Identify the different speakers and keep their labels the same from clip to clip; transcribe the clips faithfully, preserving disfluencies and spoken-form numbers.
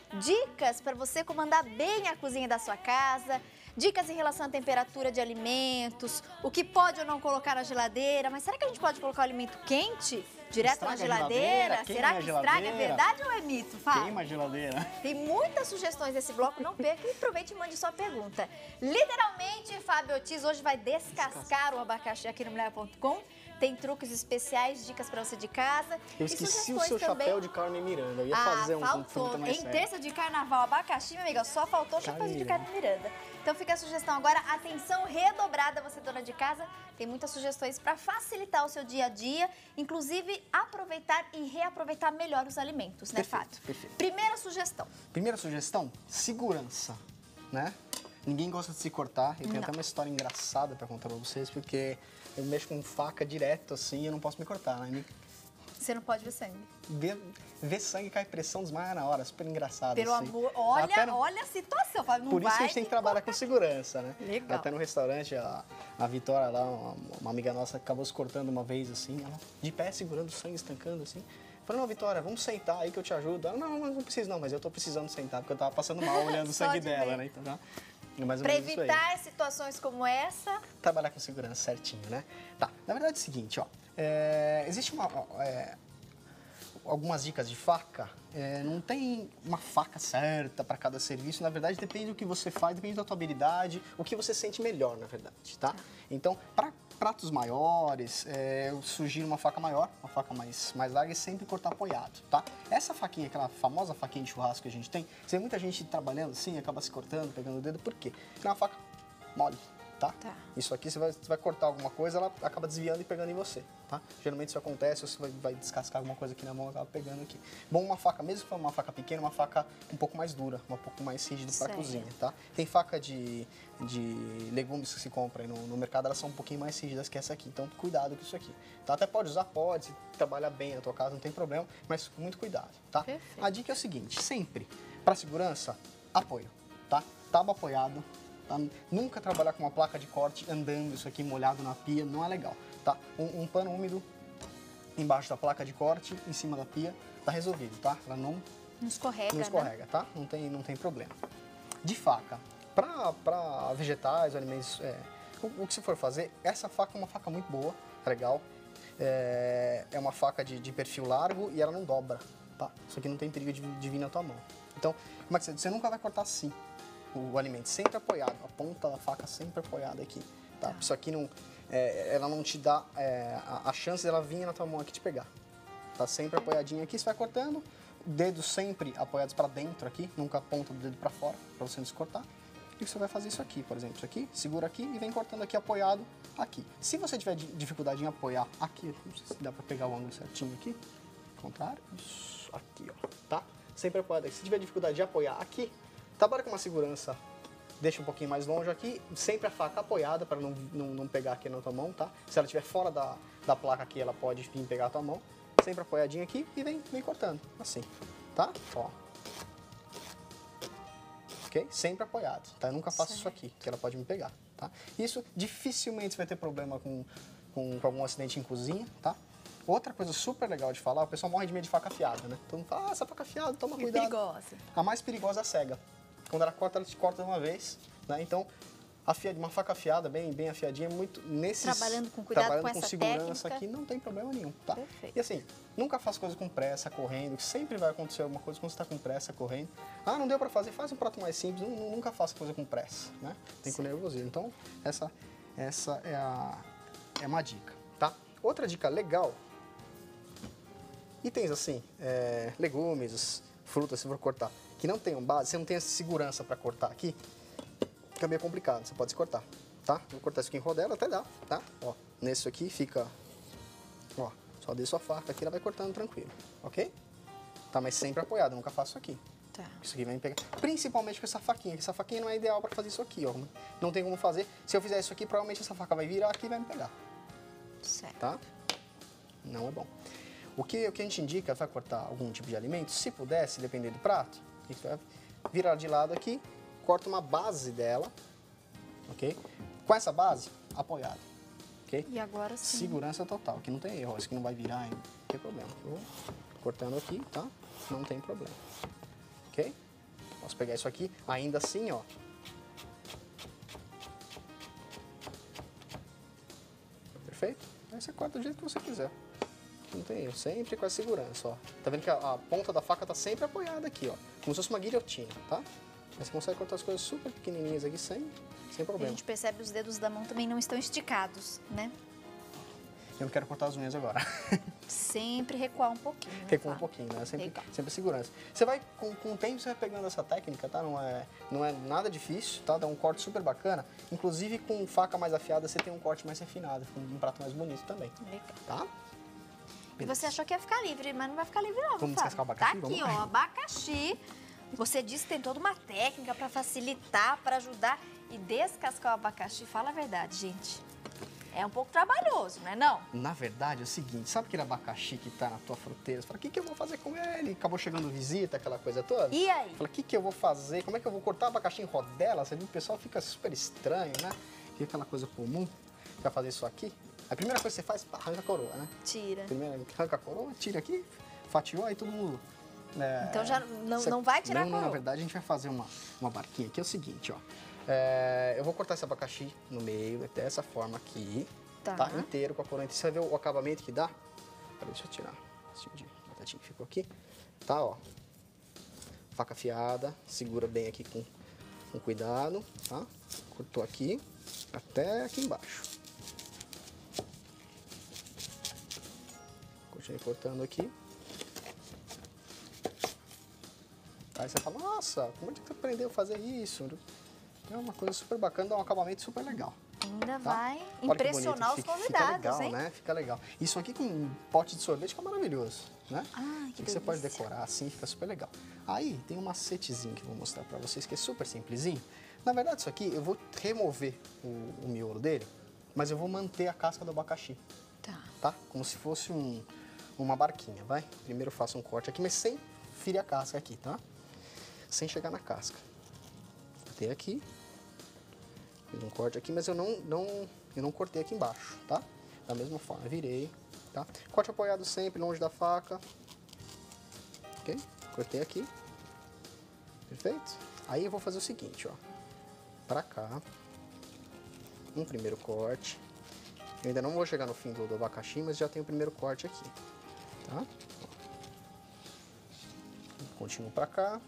Speaker 1: dicas para você comandar bem a cozinha da sua casa, dicas em relação à temperatura de alimentos, o que pode ou não colocar na geladeira, mas será que a gente pode colocar o alimento quente direto
Speaker 2: Estraga
Speaker 1: na geladeira?
Speaker 2: a geladeira,
Speaker 1: Será que
Speaker 2: queima a
Speaker 1: estraga? É
Speaker 2: geladeira.
Speaker 1: verdade ou é mito, Fábio?
Speaker 2: Queima a geladeira.
Speaker 1: Tem muitas sugestões nesse bloco, não perca e aproveite e mande sua pergunta. Literalmente, Fábio Ortiz hoje vai descascar o abacaxi aqui no mulher ponto com. Tem truques especiais, dicas para você de casa.
Speaker 2: Eu esqueci o
Speaker 1: sugestões
Speaker 2: seu
Speaker 1: também.
Speaker 2: chapéu de Carmen Miranda. Eu ia
Speaker 1: Ah,
Speaker 2: fazer um com
Speaker 1: faltou.
Speaker 2: fruta mais
Speaker 1: Em
Speaker 2: séria.
Speaker 1: terça de carnaval, abacaxi, minha amiga, só faltou o chapéu de Carmen Miranda. Então fica a sugestão agora, atenção redobrada, você dona de casa. Tem muitas sugestões para facilitar o seu dia a dia, inclusive aproveitar e reaproveitar melhor os alimentos, né,
Speaker 2: Perfeito,
Speaker 1: Fábio?
Speaker 2: perfeito.
Speaker 1: Primeira sugestão.
Speaker 2: Primeira sugestão, segurança, né? Ninguém gosta de se cortar. Eu tenho
Speaker 1: Não.
Speaker 2: até uma história engraçada para contar para vocês, porque eu mexo com faca direto assim e eu não posso me cortar, né? Me...
Speaker 1: Você não pode ver sangue.
Speaker 2: Ver, ver sangue, cai pressão, desmaia na hora, super engraçado.
Speaker 1: Pelo
Speaker 2: assim.
Speaker 1: amor, olha,
Speaker 2: Até no...
Speaker 1: olha a situação, Fábio. Não
Speaker 2: Por isso
Speaker 1: vai
Speaker 2: que a gente tem que trabalhar com segurança, né?
Speaker 1: Legal.
Speaker 2: Até no restaurante, a, a Vitória lá, uma, uma amiga nossa, acabou se cortando uma vez assim, ela de pé segurando o sangue, estancando assim. Falei, não, Vitória, vamos sentar aí que eu te ajudo. Ela, não, não, não preciso não, mas eu tô precisando sentar, porque eu tava passando mal olhando o
Speaker 1: Só
Speaker 2: sangue
Speaker 1: de
Speaker 2: dela,
Speaker 1: ver.
Speaker 2: né? Então, tá? É mais ou
Speaker 1: Para
Speaker 2: menos isso aí.
Speaker 1: evitar situações como essa.
Speaker 2: Trabalhar com segurança certinho, né? Tá, na verdade é o seguinte, ó. É, existe uma... É, algumas dicas de faca, é, não tem uma faca certa para cada serviço, na verdade depende do que você faz, depende da tua habilidade, o que você sente melhor, na verdade, tá? Então, para pratos maiores, é, eu sugiro uma faca maior, uma faca mais, mais larga e sempre cortar apoiado, tá? Essa faquinha, aquela famosa faquinha de churrasco que a gente tem, você vê muita gente trabalhando assim, acaba se cortando, pegando o dedo, por quê? Porque é uma faca mole. Tá?
Speaker 1: Tá.
Speaker 2: Isso aqui, você vai, você vai cortar alguma coisa, ela acaba desviando e pegando em você, tá? Geralmente isso acontece, você vai, vai descascar alguma coisa aqui na mão, acaba pegando aqui. Bom, uma faca, mesmo que for uma faca pequena, uma faca um pouco mais dura, um pouco mais rígida para
Speaker 1: Certo.
Speaker 2: cozinha, tá? Tem faca de, de legumes que se compra aí no, no mercado, elas são um pouquinho mais rígidas que essa aqui, então cuidado com isso aqui, tá? Até pode usar, pode, se trabalhar bem na tua casa, não tem problema, mas com muito cuidado, tá?
Speaker 1: Perfeito.
Speaker 2: A dica é o seguinte, sempre, para segurança, apoio, tá? Tábua apoiado. Tá? Nunca trabalhar com uma placa de corte andando isso aqui molhado na pia, não é legal, tá? Um, um pano úmido embaixo da placa de corte, em cima da pia, tá resolvido, tá? Ela não,
Speaker 1: Não escorrega,
Speaker 2: não escorrega, tá? Não tem, não tem problema. De faca, para vegetais, alimentos, é, o, o que você for fazer, essa faca é uma faca muito boa, legal. É, é uma faca de, de perfil largo e ela não dobra, tá? Isso aqui não tem perigo de, de vir na tua mão. Então, como é que você, você nunca vai cortar assim o alimento, sempre apoiado, a ponta da faca sempre apoiada aqui, tá? Isso aqui não, é, ela não te dá é, a, a chance dela vir na tua mão aqui te pegar, tá? Sempre apoiadinho aqui, você vai cortando, dedos sempre apoiados para dentro aqui, nunca a ponta do dedo para fora, para você não se cortar. E você vai fazer isso aqui, por exemplo, isso aqui, segura aqui e vem cortando aqui apoiado aqui. Se você tiver dificuldade em apoiar aqui, não sei se dá para pegar o ângulo certinho aqui, contrário, isso aqui, ó, tá? Sempre apoiado aqui. Se tiver dificuldade de apoiar aqui, trabalha com uma segurança, deixa um pouquinho mais longe aqui, sempre a faca apoiada para não, não, não pegar aqui na tua mão, tá? Se ela estiver fora da, da placa aqui, ela pode vir pegar a tua mão, sempre apoiadinha aqui e vem, vem cortando, assim, tá? Ó. Ok? Sempre apoiado, tá? Eu nunca faço
Speaker 1: Certo.
Speaker 2: isso aqui, que ela pode me pegar, tá? Isso dificilmente você vai ter problema com, com, com algum acidente em cozinha, tá? Outra coisa super legal de falar, o pessoal morre de medo de faca afiada, né? Todo mundo fala, ah, essa faca afiada, toma
Speaker 1: Que
Speaker 2: cuidado.
Speaker 1: perigosa.
Speaker 2: A mais perigosa é a cega. Quando ela corta, ela te corta de uma vez, né? Então, afia, uma faca afiada, bem, bem afiadinha, é muito... Nesses,
Speaker 1: Trabalhando com cuidado,
Speaker 2: trabalhando
Speaker 1: com
Speaker 2: com
Speaker 1: essa
Speaker 2: segurança
Speaker 1: técnica.
Speaker 2: aqui, não tem problema nenhum, tá?
Speaker 1: Perfeito.
Speaker 2: E assim, nunca faça coisa com pressa, correndo, que sempre vai acontecer alguma coisa quando você está com pressa, correndo. Ah, não deu para fazer, faz um prato mais simples, não, nunca faça coisa com pressa, né? Tem com nervosismo. Então, essa, essa é, a, é uma dica, tá? Outra dica legal... Itens assim, é, legumes, frutas, se for cortar, que não tenham base, você não tem essa segurança para cortar aqui, fica meio complicado, você pode se cortar, tá? Vou cortar isso aqui em rodela, até dá, tá? Ó, nesse aqui fica, ó, só dê sua faca aqui, ela vai cortando tranquilo, ok? Tá, mas sempre apoiado, eu nunca faço isso aqui.
Speaker 1: Tá.
Speaker 2: Isso aqui vai me pegar, principalmente com essa faquinha, que essa faquinha não é ideal para fazer isso aqui, ó. Não tem como fazer, se eu fizer isso aqui, provavelmente essa faca vai virar aqui e vai me pegar,
Speaker 1: Certo.
Speaker 2: tá? Não é bom. O que, o que a gente indica para cortar algum tipo de alimento, se pudesse, depender do prato, a gente vai virar de lado aqui, corta uma base dela, ok? Com essa base, apoiado, ok?
Speaker 1: E agora sim.
Speaker 2: Segurança total, que não tem erro, isso aqui não vai virar, não tem problema. Vou cortando aqui, tá? Não tem problema, ok? pegar isso aqui, ainda assim, ó. Perfeito? Aí você corta do jeito que você quiser. Não tem erro, sempre com a segurança, ó. Tá vendo que a, a ponta da faca tá sempre apoiada aqui, ó. Como se fosse uma guilhotina, tá? Aí você consegue cortar as coisas super pequenininhas aqui sem, sem
Speaker 1: A
Speaker 2: problema.
Speaker 1: gente percebe que os dedos da mão também não estão esticados, né?
Speaker 2: Eu não quero cortar as unhas agora.
Speaker 1: Sempre recuar um pouquinho. Né,
Speaker 2: Recua um
Speaker 1: Fábio?
Speaker 2: pouquinho, né? Sempre,
Speaker 1: Legal.
Speaker 2: sempre segurança. Você vai, com, com o tempo, você vai pegando essa técnica, tá? Não é, não é nada difícil, tá? Dá um corte super bacana. Inclusive, com faca mais afiada, você tem um corte mais refinado, fica um prato mais bonito também,
Speaker 1: Legal.
Speaker 2: tá?
Speaker 1: E você achou que ia ficar livre, mas não vai ficar livre não,
Speaker 2: Vamos
Speaker 1: Fábio.
Speaker 2: descascar o abacaxi?
Speaker 1: Tá aqui,
Speaker 2: Vamos lá.
Speaker 1: ó, abacaxi. Você disse que tem toda uma técnica pra facilitar, pra ajudar. E descascar o abacaxi, fala a verdade, gente. É um pouco trabalhoso, não é não?
Speaker 2: Na verdade, é o seguinte, sabe aquele abacaxi que tá na tua fruteira? Você fala, o que, que eu vou fazer com ele? Acabou chegando visita, aquela coisa toda.
Speaker 1: E aí?
Speaker 2: Fala, o que, que eu vou fazer? Como é que eu vou cortar o abacaxi em rodela? Você viu, o pessoal fica super estranho, né? Fica aquela coisa comum. Pra fazer isso aqui, a primeira coisa que você faz, pá, arranca a coroa, né?
Speaker 1: Tira.
Speaker 2: Primeiro, arranca a coroa, tira aqui, fatiou, aí todo mundo... é,
Speaker 1: Então já não,
Speaker 2: você-
Speaker 1: não vai tirar
Speaker 2: não,
Speaker 1: a
Speaker 2: não, na
Speaker 1: coroa.
Speaker 2: verdade, a gente vai fazer uma, uma barquinha aqui. É o seguinte, ó. É, eu vou cortar esse abacaxi no meio, dessa forma aqui.
Speaker 1: Tá.
Speaker 2: Tá? Inteiro com a coroa. Você vai ver o acabamento que dá? Peraí, deixa eu tirar esse tipo de batatinha que ficou aqui. Tá, ó. Faca afiada, segura bem aqui com, com cuidado, tá? Cortou aqui, até aqui embaixo. Continuei cortando aqui. Aí você fala, nossa, como é que você aprendeu a fazer isso? É uma coisa super bacana, dá um acabamento super legal.
Speaker 1: Ainda
Speaker 2: Tá?
Speaker 1: vai
Speaker 2: Olha que
Speaker 1: impressionar
Speaker 2: bonito.
Speaker 1: os
Speaker 2: Fica-
Speaker 1: convidados,
Speaker 2: fica legal,
Speaker 1: hein?
Speaker 2: né? Fica legal. Isso aqui com um pote de sorvete fica maravilhoso, né?
Speaker 1: Ai, que
Speaker 2: que você pode
Speaker 1: delícia.
Speaker 2: decorar assim, fica super legal. Aí tem um macetezinho que eu vou mostrar pra vocês, que é super simplesinho. Na verdade, isso aqui, eu vou remover o, o miolo dele, mas eu vou manter a casca do abacaxi,
Speaker 1: Tá.
Speaker 2: tá? Como se fosse um, uma barquinha, vai? Primeiro eu faço um corte aqui, mas sem ferir a casca aqui, tá? Sem chegar na casca. Cortei aqui. Fiz um corte aqui, mas eu não, não, eu não cortei aqui embaixo, tá? Da mesma forma, virei, tá? Corte apoiado sempre, longe da faca. Ok? Cortei aqui. Perfeito? Aí eu vou fazer o seguinte, ó. Pra cá. Um primeiro corte. Eu ainda não vou chegar no fim do, do abacaxi, mas já tem o primeiro corte aqui, tá? Continuo pra cá.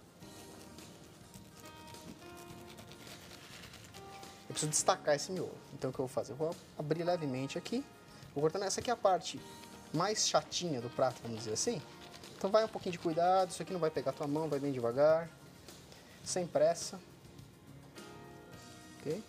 Speaker 2: Eu preciso destacar esse miolo. Então o que eu vou fazer? Eu vou abrir levemente aqui. Vou cortando. Essa aqui é a parte mais chatinha do prato, vamos dizer assim. Então vai um pouquinho de cuidado. Isso aqui não vai pegar a tua mão, vai bem devagar. Sem pressa. Ok?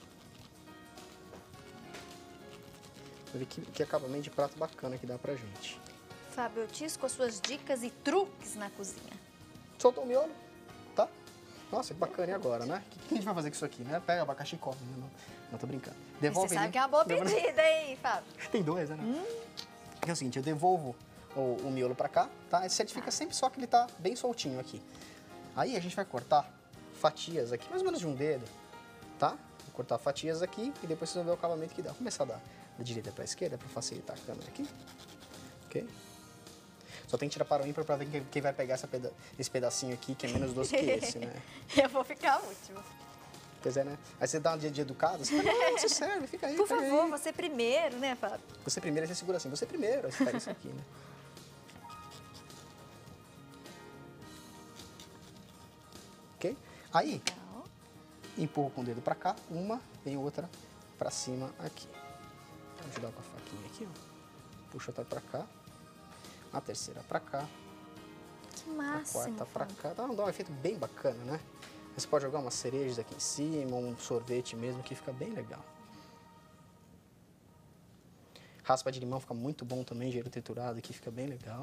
Speaker 2: Olha que, que acabamento de prato bacana que dá pra gente.
Speaker 1: Fábio Ortiz com as suas dicas e truques na cozinha.
Speaker 2: Soltou o miolo, tá? Nossa, que bacana, e agora, né? O que a gente vai fazer com isso aqui, né? Pega abacaxi e come, né? Não, não tô brincando. Devolve
Speaker 1: Você sabe
Speaker 2: ele.
Speaker 1: que é uma boa
Speaker 2: Devolve-
Speaker 1: pedida, hein, Fábio?
Speaker 2: Tem dois, né? Hum. É o seguinte, eu devolvo o, o miolo pra cá, tá? Esse certifica sempre só que ele tá bem soltinho aqui. Aí a gente vai cortar fatias aqui, mais ou menos de um dedo, tá? Vou cortar fatias aqui e depois vocês vão ver o acabamento que dá. Vou começar da, da direita pra esquerda pra facilitar a câmera aqui. Ok? Só tem que tirar para o ímpar pra ver quem, quem vai pegar essa peda esse pedacinho aqui, que é menos doce que esse, né?
Speaker 1: Eu vou ficar a última.
Speaker 2: Pois é, né? Aí você dá um dia de educado, você fala, não, você serve, fica aí,
Speaker 1: Por
Speaker 2: pega
Speaker 1: favor,
Speaker 2: aí.
Speaker 1: você primeiro, né, Fábio?
Speaker 2: Você primeiro, aí você segura assim, você primeiro, aí você pega isso aqui, né? Ok? Aí,
Speaker 1: Legal.
Speaker 2: empurro com o dedo pra cá, uma, vem outra pra cima aqui. Vou ajudar com a faquinha aqui, ó. Puxa outra pra cá. A terceira pra cá.
Speaker 1: Que
Speaker 2: A
Speaker 1: máximo,
Speaker 2: quarta pra
Speaker 1: Fábio.
Speaker 2: cá. Dá um, dá um efeito bem bacana, né? Você pode jogar umas cerejas aqui em cima, um sorvete mesmo, que fica bem legal. Raspa de limão fica muito bom também, gelo triturado aqui fica bem legal.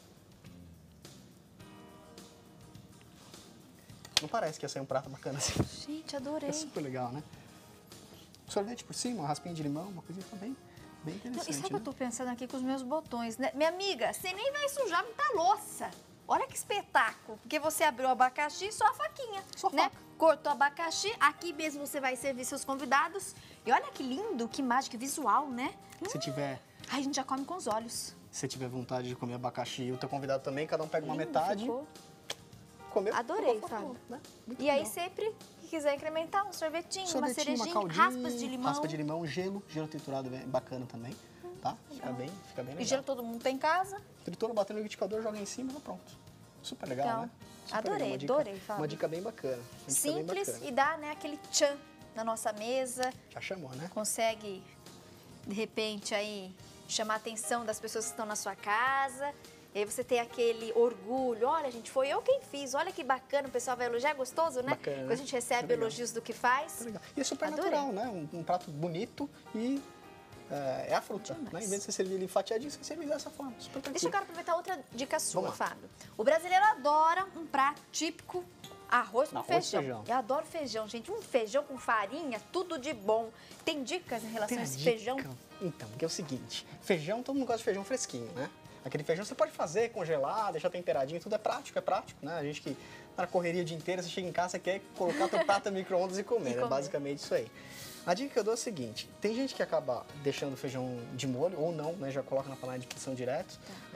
Speaker 2: Não parece que ia sair um prato bacana assim.
Speaker 1: Gente, adorei.
Speaker 2: É super legal, né? Sorvete por cima, uma raspinha de limão, uma coisinha bem, bem
Speaker 1: Não,
Speaker 2: interessante,
Speaker 1: e sabe o que
Speaker 2: né?
Speaker 1: eu tô pensando aqui com os meus botões, né? Minha amiga, você nem vai sujar muita louça. Olha que espetáculo. Porque você abriu o abacaxi, só a faquinha,
Speaker 2: Só a
Speaker 1: né?
Speaker 2: faca.
Speaker 1: Cortou o abacaxi, aqui mesmo você vai servir seus convidados. E olha que lindo, que mágica visual, né?
Speaker 2: Se tiver,
Speaker 1: Ai, a gente já come com os olhos.
Speaker 2: se tiver vontade de comer abacaxi e o teu convidado também, cada um pega uma
Speaker 1: Lindo
Speaker 2: metade.
Speaker 1: ficou.
Speaker 2: comeu.
Speaker 1: Adorei,
Speaker 2: pegou,
Speaker 1: Fábio.
Speaker 2: né? Muito
Speaker 1: E aí,
Speaker 2: legal.
Speaker 1: sempre que quiser incrementar, um sorvetinho, uma
Speaker 2: Sorvetinho,
Speaker 1: cerejinha,
Speaker 2: caldinha,
Speaker 1: raspas de limão.
Speaker 2: raspa de limão, gelo, gelo triturado é bacana também, tá? Fica bem, fica bem legal.
Speaker 1: E gelo todo mundo tem em casa.
Speaker 2: Tritura, bateu no liquidificador, joga em cima e pronto. Super legal,
Speaker 1: Então,
Speaker 2: né? Super
Speaker 1: adorei,
Speaker 2: legal. Uma dica-
Speaker 1: adorei, Fábio.
Speaker 2: Uma dica bem bacana. Uma dica bem
Speaker 1: Simples
Speaker 2: bacana.
Speaker 1: e dá, né, aquele tchan na nossa mesa.
Speaker 2: Já chamou, né?
Speaker 1: Consegue, de repente, aí chamar a atenção das pessoas que estão na sua casa. E aí você tem aquele orgulho. Olha, gente, foi eu quem fiz. Olha que bacana, o pessoal vai elogiar. É gostoso, né?
Speaker 2: Bacana, né?
Speaker 1: Quando a gente recebe
Speaker 2: Legal.
Speaker 1: elogios do que faz.
Speaker 2: É legal. E é super
Speaker 1: Adorei.
Speaker 2: natural, né? Um, um prato bonito e é, é a fruta,
Speaker 1: Demais.
Speaker 2: né? Em vez de você servir ele fatiadinho, você serve dessa forma. Super tranquilo.
Speaker 1: Deixa eu agora aproveitar outra dica sua,
Speaker 2: Vamos lá.
Speaker 1: Fábio. O brasileiro adora um prato típico, arroz com
Speaker 2: Arroz e
Speaker 1: feijão.
Speaker 2: feijão.
Speaker 1: Eu adoro feijão, gente. Um feijão com farinha, tudo de bom. Tem dicas em relação
Speaker 2: Tem
Speaker 1: a
Speaker 2: a
Speaker 1: esse
Speaker 2: dica.
Speaker 1: feijão?
Speaker 2: Então, que é o seguinte, feijão, todo mundo gosta de feijão fresquinho, né? Aquele feijão você pode fazer, congelar, deixar temperadinho, tudo é prático, é prático, né? A gente que tá na correria o dia inteiro, você chega em casa, você quer colocar teu prato no micro-ondas e comer,
Speaker 1: E
Speaker 2: é
Speaker 1: comer.
Speaker 2: basicamente isso aí. A dica que eu dou é a seguinte, tem gente que acaba deixando o feijão de molho, ou não, né? Já coloca na panela de pressão direto,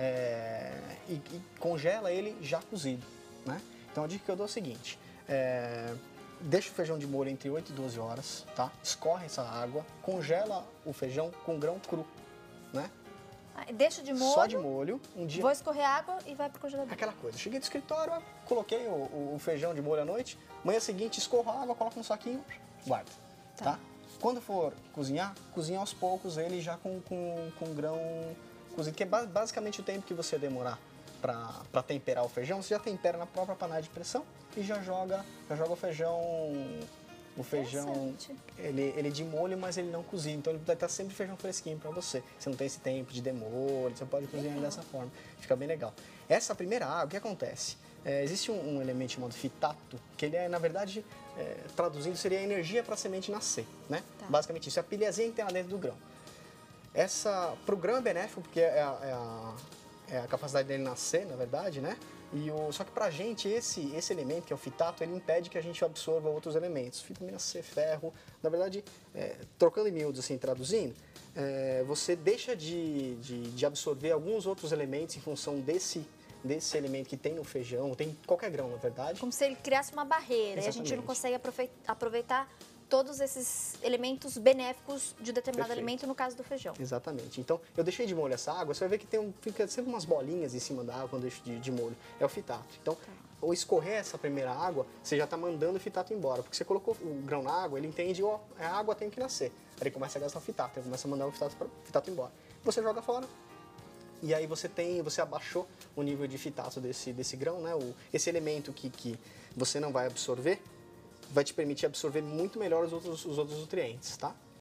Speaker 2: é, e, e congela ele já cozido, né? Então a dica que eu dou é a seguinte, é, deixa o feijão de molho entre oito e doze horas, tá? Escorre essa água, congela o feijão com grão cru, né?
Speaker 1: Ah, deixo de molho,
Speaker 2: Só de molho, um dia.
Speaker 1: vou escorrer água e vai pro congelador.
Speaker 2: Aquela coisa, cheguei do escritório, ó, coloquei o, o- o feijão de molho à noite, manhã seguinte escorro a água, coloco no saquinho, guardo,
Speaker 1: Tá.
Speaker 2: tá? Quando for cozinhar, cozinha aos poucos ele já com, com, com grão cozido, que é ba- basicamente o tempo que você demorar para temperar o feijão, você já tempera na própria panela de pressão e já joga, já joga o feijão, o feijão,
Speaker 1: Interessante.
Speaker 2: ele, ele de molho, mas ele não cozido, então ele vai estar sempre feijão fresquinho para você. Você não tem esse tempo de demolho, você pode cozinhar dessa forma, fica bem legal. Essa primeira água, o que acontece? É, existe um, um elemento chamado fitato, que ele é, na verdade, é, traduzindo, seria a energia para a semente nascer, né?
Speaker 1: Tá.
Speaker 2: Basicamente isso, é a pilhazinha que tem lá dentro do grão. Essa, pro grão é benéfico, porque é a, é a, é a capacidade dele nascer, na verdade, né? E o, só que pra gente, esse, esse elemento, que é o fitato, ele impede que a gente absorva outros elementos. Vitamina C, ferro, na verdade, é, trocando em miúdos, assim, traduzindo, é, você deixa de, de, de absorver alguns outros elementos em função desse, desse elemento que tem no feijão, tem em qualquer grão, na verdade.
Speaker 1: Como se ele criasse uma barreira e a gente não
Speaker 2: Exatamente.
Speaker 1: consegue aprove- aproveitar todos esses elementos benéficos de determinado
Speaker 2: Perfeito.
Speaker 1: alimento, no caso do feijão.
Speaker 2: Exatamente. Então, eu deixei de molho essa água, você vai ver que tem um, fica sempre umas bolinhas em cima da água quando eu deixo de, de molho. É o fitato. Então, ao escorrer essa primeira água, você já está mandando o fitato embora. Porque você colocou o grão na água, ele entende, ó, a água tem que nascer. Aí ele começa a gastar o fitato, ele começa a mandar o fitato, pra, fitato embora. Você joga fora. E aí você tem, você abaixou o nível de fitato desse, desse grão, né? O, esse elemento que, que você não vai absorver, vai te permitir absorver muito melhor os outros, os outros nutrientes, tá?